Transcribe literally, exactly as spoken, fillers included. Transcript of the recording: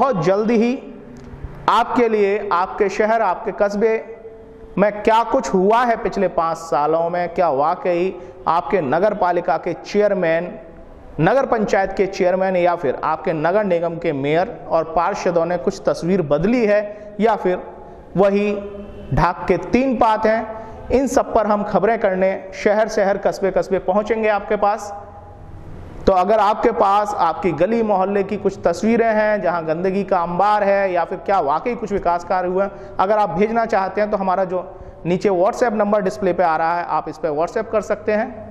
बहुत जल्दी ही आपके लिए, आपके शहर, आपके कस्बे में क्या कुछ हुआ है पिछले पाँच सालों में, क्या वाकई आपके नगर पालिका के चेयरमैन, नगर पंचायत के चेयरमैन या फिर आपके नगर निगम के मेयर और पार्षदों ने कुछ तस्वीर बदली है या फिर वही ढाक के तीन पात हैं। इन सब पर हम खबरें करने शहर शहर कस्बे कस्बे पहुंचेंगे आपके पास। तो अगर आपके पास आपकी गली मोहल्ले की कुछ तस्वीरें हैं जहां गंदगी का अंबार है या फिर क्या वाकई कुछ विकास कार्य हुआ, अगर आप भेजना चाहते हैं तो हमारा जो नीचे व्हाट्सएप नंबर डिस्प्ले पे आ रहा है, आप इस पर व्हाट्सएप कर सकते हैं।